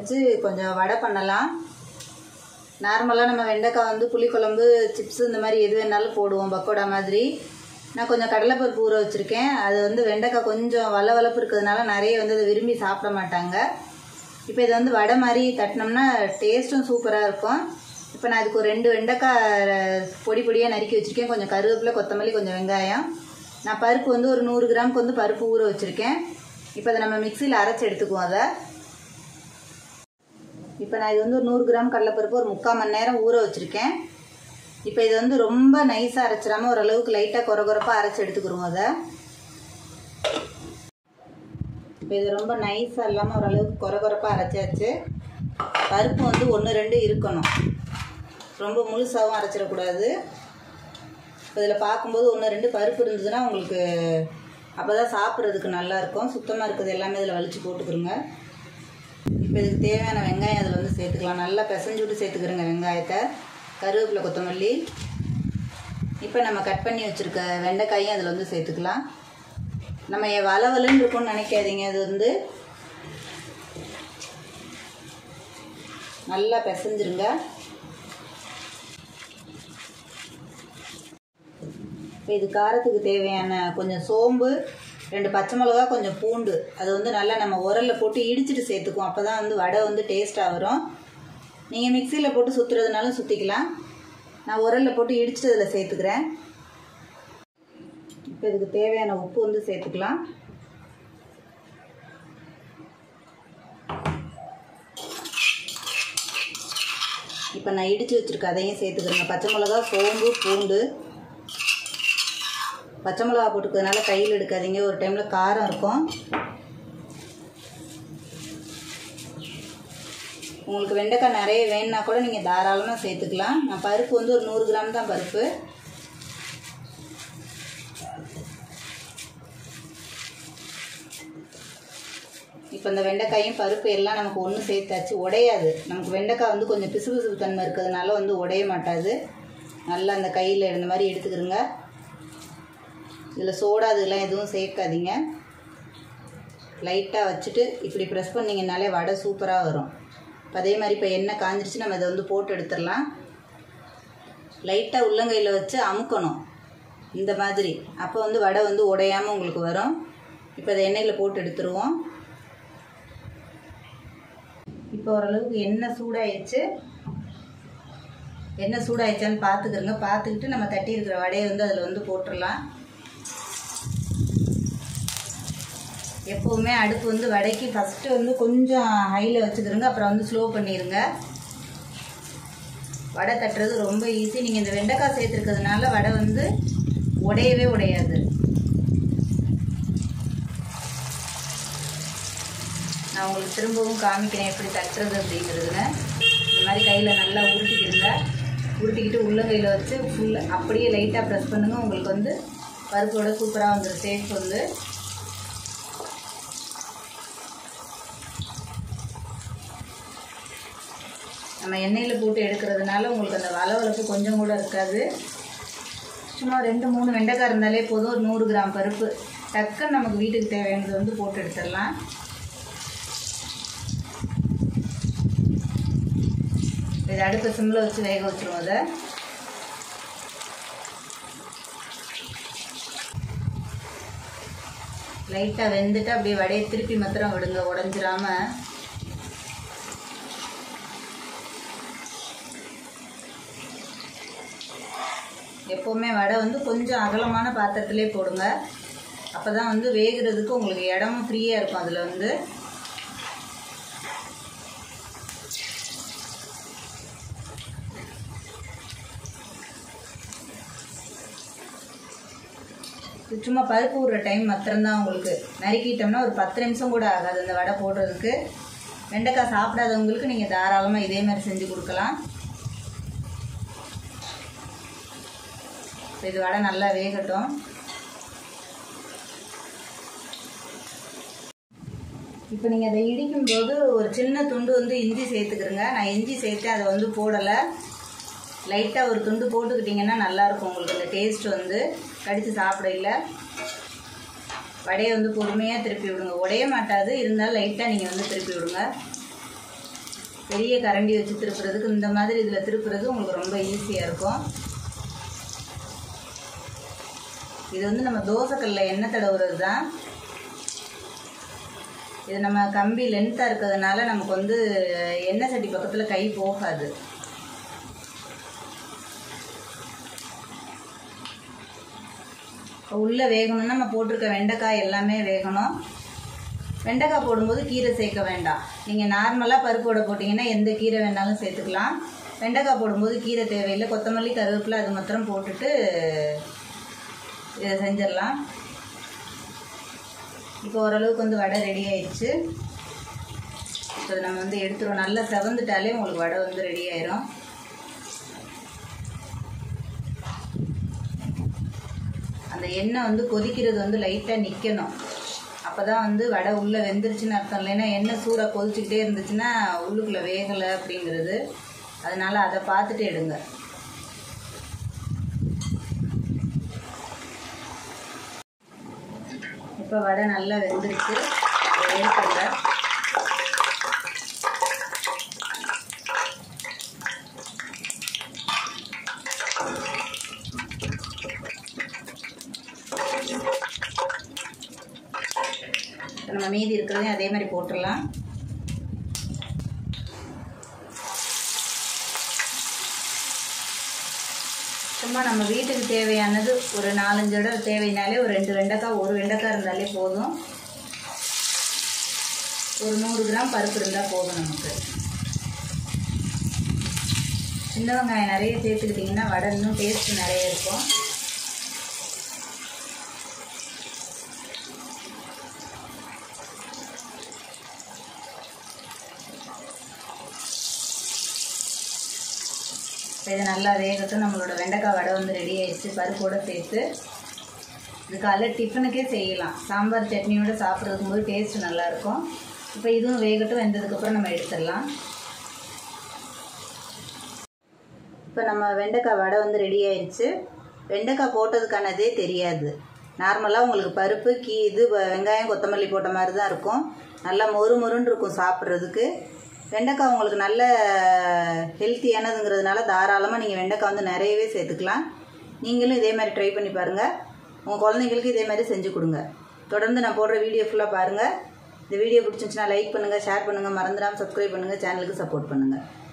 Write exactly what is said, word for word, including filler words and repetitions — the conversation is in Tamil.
வச்சு கொஞ்சம் வடை பண்ணலாம். நார்மலாக நம்ம வெண்டைக்காய் வந்து புளிக்குழம்பு சிப்ஸு இந்த மாதிரி எது வேணாலும் போடுவோம் பக்கோடா மாதிரி. நான் கொஞ்சம் கடலைப்பருப்பு ஊற வச்சுருக்கேன். அது வந்து வெண்டைக்காய் கொஞ்சம் வள வளப்பு இருக்கிறதுனால நிறைய வந்து அதை விரும்பி சாப்பிட மாட்டாங்க. இப்போ இதை வந்து வடை மாதிரி தட்டினோம்னா டேஸ்ட்டும் சூப்பராக இருக்கும். இப்போ நான் இதுக்கு ஒரு ரெண்டு வெண்டைக்காய் பொடி பொடியாக நறுக்கி வச்சுருக்கேன். கொஞ்சம் கருவேப்பிலை, கொத்தமல்லி, கொஞ்சம் வெங்காயம். நான் பருப்பு வந்து ஒரு நூறு கிராமுக்கு வந்து பருப்பு ஊற வச்சுருக்கேன். இப்போ அதை நம்ம மிக்சியில் அரைச்சி எடுத்துக்குவோம். அதை இப்போ நான் இது வந்து ஒரு நூறு கிராம் கடலைப்பருப்பு ஒரு முக்கால் மணி நேரம் ஊற வச்சுருக்கேன். இப்போ இது வந்து ரொம்ப நைஸாக அரைச்சிடாமல் ஓரளவுக்கு லைட்டாக குறை குறைப்பாக அரைச்சி எடுத்துக்கிறோம். அதை இப்போ இது ரொம்ப நைஸாக இல்லாமல் ஓரளவுக்கு குறை குறைப்பாக அரைச்சாச்சு. பருப்பு வந்து ஒன்று ரெண்டு இருக்கணும், ரொம்ப முழுசாகவும் அரைச்சிடக்கூடாது. இப்போ இதில் பார்க்கும்போது ஒன்று ரெண்டு பருப்பு இருந்ததுன்னா உங்களுக்கு அப்போ தான் சாப்பிட்றதுக்கு நல்லாயிருக்கும். சுத்தமாக இருக்குது எல்லாமே இதில் வலிச்சு போட்டுக்கிறோங்க. இப்போ இதுக்கு தேவையான வெங்காயம் அதில் வந்து சேர்த்துக்கலாம். நல்லா பிசைஞ்சு விட்டு சேர்த்துக்கிறோங்க வெங்காயத்தை, கருவேப்பிலை, கொத்தமல்லி. இப்போ நம்ம கட் பண்ணி வச்சுருக்க வெண்டைக்காயும் அதில் வந்து சேர்த்துக்கலாம். நம்ம வளவலன்னு இருக்கும்னு நினைக்காதீங்க. அது வந்து நல்லா பிசைஞ்சிருங்க. இப்போ இது காரத்துக்கு தேவையான கொஞ்சம் சோம்பு, ரெண்டு பச்சை மிளகா, கொஞ்சம் பூண்டு, அது வந்து நல்லா நம்ம உரலில் போட்டு இடிச்சிட்டு சேர்த்துக்குவோம். அப்போ தான் வந்து வடை வந்து டேஸ்ட்டாக வரும். நீங்கள் மிக்சியில் போட்டு சுற்றுறதுனாலும் சுற்றிக்கலாம். நான் உரலில் போட்டு இடிச்சிட்டு அதில் சேர்த்துக்கிறேன். இப்போ இதுக்கு தேவையான உப்பு வந்து சேர்த்துக்கலாம். இப்போ நான் இடித்து வச்சுருக்க அதையும் சேர்த்துக்கிறேங்க. பச்சை மிளகா, சோம்பு, பூண்டு. பச்சை மிளகா போட்டுக்கிறதுனால கையில் எடுக்காதீங்க, ஒரு டைமில் காரம் இருக்கும். உங்களுக்கு வெண்டைக்காய் நிறைய வேணுன்னா கூட நீங்கள் தாராளமாக சேர்த்துக்கலாம். நான் பருப்பு வந்து ஒரு நூறு கிராம் தான் பருப்பு. இப்போ இந்த வெண்டைக்காயும் பருப்பு எல்லாம் நமக்கு ஒன்று சேர்த்தாச்சு. உடையாது. நமக்கு வெண்டைக்காய் வந்து கொஞ்சம் பிசு பிசுப்பு தன்மை இருக்கிறதுனால வந்து உடைய மாட்டாது. நல்லா அந்த கையில் இந்த மாதிரி எடுத்துக்கிறோங்க. இதில் சோடா இதெல்லாம் எதுவும் சேர்க்காதீங்க. லைட்டாக வச்சுட்டு இப்படி ப்ரெஸ் பண்ணிங்கனாலே வடை சூப்பராக வரும். இப்போ அதே மாதிரி இப்போ எண்ணெய் காஞ்சிருச்சு, நம்ம இதை வந்து போட்டு எடுத்துடலாம். லைட்டாக உள்ளங்கையில் வச்சு அமுக்கணும் இந்த மாதிரி. அப்போ வந்து வடை வந்து உடையாமல் உங்களுக்கு வரும். இப்போ அதை எண்ணெயில் போட்டு எடுத்துருவோம். இப்போ ஓரளவுக்கு எண்ணெய் சூடாயிடுச்சு. எண்ணெய் சூடாயிடுச்சான்னு பார்த்துக்கிறோங்க. பார்த்துக்கிட்டு நம்ம தட்டி இருக்கிற வடையை வந்து அதில் வந்து போட்டுடலாம். எப்போவுமே அடுப்பு வந்து வடைக்கு ஃபஸ்ட்டு வந்து கொஞ்சம் ஹையில் வச்சுக்கிறோங்க, அப்புறம் வந்து ஸ்லோ பண்ணிடுங்க. வடை தட்டுறது ரொம்ப ஈஸி. நீங்கள் இந்த வெண்டைக்காய் சேர்த்துருக்கிறதுனால வடை வந்து உடையவே உடையாது. நான் உங்களுக்கு திரும்பவும் காமிக்கிறேன் எப்படி தட்டுறது அப்படிங்கிறதுல. இந்த மாதிரி கையில் நல்லா உருட்டிக்கிடுங்க. உருட்டிக்கிட்டு உள்ளங்கையில் வச்சு ஃபுல் அப்படியே லைட்டாக ப்ரெஸ் பண்ணுங்கள். உங்களுக்கு வந்து பருப்போட சூப்பராக வந்துடும். சேஃப் வந்து நம்ம எண்ணெயில் போட்டு எடுக்கிறதுனால உங்களுக்கு அந்த வளவளப்பு கொஞ்சம் கூட இருக்காது. சும்மா ரெண்டு மூணு வெண்டைக்காய் இருந்தாலே போதும். ஒரு நூறு கிராம் பருப்பு டக்குன்னு நமக்கு வீட்டுக்கு தேவையானது வந்து போட்டு எடுத்துடலாம். இதை அடுத்த சிம்மில் வச்சு வேக வச்சுருவோம். அதை லைட்டாக வெந்துட்டு அப்படியே வடையை திருப்பி மாத்திரம் விடுங்க, உடஞ்சிராம. எப்போவுமே வடை வந்து கொஞ்சம் அகலமான பாத்திரத்திலே போடுங்க. அப்போ தான் வந்து வேகிறதுக்கு உங்களுக்கு இடமும் ஃப்ரீயாக இருக்கும். அதில் வந்து சும்மா பருப்பு விடுற டைம் மாத்திரம்தான். உங்களுக்கு நறுக்கிட்டோம்னா ஒரு பத்து நிமிஷம் கூட ஆகாது அந்த வடை போடுறதுக்கு. வெண்டைக்காய் சாப்பிடாதவங்களுக்கு நீங்கள் தாராளமாக இதே மாதிரி செஞ்சு கொடுக்கலாம். இது வடை நல்லா வேகட்டும். இப்போ நீங்கள் அதை இடிக்கும்போது ஒரு சின்ன துண்டு வந்து இஞ்சி சேர்த்துக்கிறங்க. நான் இஞ்சி சேர்த்து அதை வந்து போடலை. லைட்டாக ஒரு துண்டு போட்டுக்கிட்டிங்கன்னா நல்லாயிருக்கும் உங்களுக்கு அந்த டேஸ்ட் வந்து. கடித்து சாப்பிட இல்லை. வடையை வந்து பொறுமையாக திருப்பி விடுங்க. உடைய மாட்டாது, இருந்தாலும் லைட்டாக நீங்கள் வந்து திருப்பி விடுங்க. பெரிய கரண்டி வச்சு திருப்புறதுக்கு இந்த மாதிரி இதில் திருப்புறது உங்களுக்கு ரொம்ப ஈஸியாக இருக்கும். இது வந்து நம்ம தோசைக்கல்ல எண்ணெய் தடவுறது தான். இது நம்ம கம்பி லென்த்தாக இருக்கிறதுனால நமக்கு வந்து எண்ணெய் சட்டி பக்கத்தில் கை போகாது. உள்ளே வேகணும்னா நம்ம போட்டிருக்க வெண்டைக்காய் எல்லாமே வேகணும். வெண்டைக்காய் போடும்போது கீரை சேர்க்க வேண்டாம். நீங்கள் நார்மலாக பருப்போட போட்டிங்கன்னா எந்த கீரை வேணாலும் சேர்த்துக்கலாம். வெண்டைக்காய் போடும்போது கீரை தேவையில்லை. கொத்தமல்லி கருவேப்பிலை அது மாத்திரம் போட்டுட்டு இதை செஞ்சிடலாம். இப்போ ஓரளவுக்கு வந்து வடை ரெடி ஆயிடுச்சு. இப்போ நம்ம வந்து எடுத்துருவோம். நல்லா செவந்துட்டாலே உங்களுக்கு வடை வந்து ரெடி ஆயிரும். அந்த எண்ணெய் வந்து கொதிக்கிறது வந்து லைட்டாக நிற்கணும். அப்போ தான் வந்து வடை உள்ளே வெந்துருச்சுன்னு அர்த்தம். இல்லைன்னா எண்ணெய் சூடாக கொதிச்சுக்கிட்டே இருந்துச்சுன்னா உள்ளுக்குள்ளே வேகலை அப்படிங்கிறது. அதனால் அதை பார்த்துட்டு எடுங்க. இப்போ வடை நல்லா வெந்துருச்சு. எடுத்துங்க. நம்ம மீதி இருக்கிறதையும் அதே மாதிரி போட்டுடலாம். சும்மா நம்ம வீட்டுக்கு தேவையானது ஒரு நாலஞ்சு இடம் தேவைனாலே ஒரு ரெண்டு வெண்டைக்காய் ஒரு வெண்டைக்காய் இருந்தாலே போதும். ஒரு நூறு கிராம் பருப்பு இருந்தால் போதும் நமக்கு. சின்ன வெங்காயம் நிறைய சேர்த்துக்கிட்டிங்கன்னா வடை இன்னும் டேஸ்ட் நிறைய இருக்கும். இது நல்லா வேகட்டும். நம்மளோட வெண்டைக்காய் வடை வந்து ரெடி ஆயிடுச்சு பருப்போடு சேர்த்து. இது காலைல டிஃபனுக்கே செய்யலாம். சாம்பார் சட்னியோடு சாப்பிட்றதுக்கும் போது டேஸ்ட் நல்லாயிருக்கும். இப்போ இதுவும் வேகட்டும். வெந்ததுக்கப்புறம் நம்ம எடுத்துடலாம். இப்போ நம்ம வெண்டைக்காய் வடை வந்து ரெடி ஆயிடுச்சு. வெண்டைக்காய் போட்டதுக்கானதே தெரியாது. நார்மலாக உங்களுக்கு பருப்பு கீ இது வெங்காயம் கொத்தமல்லி போட்ட மாதிரி தான் இருக்கும். நல்லா மொறு மொறுன்னு இருக்கும் சாப்பிட்றதுக்கு. வெண்டைக்காய் உங்களுக்கு நல்ல ஹெல்த்தியானதுங்கிறதுனால தாராளமாக நீங்கள் வெண்டைக்காய் வந்து நிறையவே சேர்த்துக்கலாம். நீங்களும் இதே மாதிரி ட்ரை பண்ணி பாருங்கள். உங்கள் குழந்தைங்களுக்கு இதே மாதிரி செஞ்சு கொடுங்க. தொடர்ந்து நான் போடுற வீடியோ ஃபுல்லாக பாருங்கள். இந்த வீடியோ பிடிச்சிருந்துச்சுன்னா லைக் பண்ணுங்கள், ஷேர் பண்ணுங்கள், மறந்துடாமல் சப்ஸ்கிரைப் பண்ணுங்கள், சேனலுக்கு சப்போர்ட் பண்ணுங்கள்.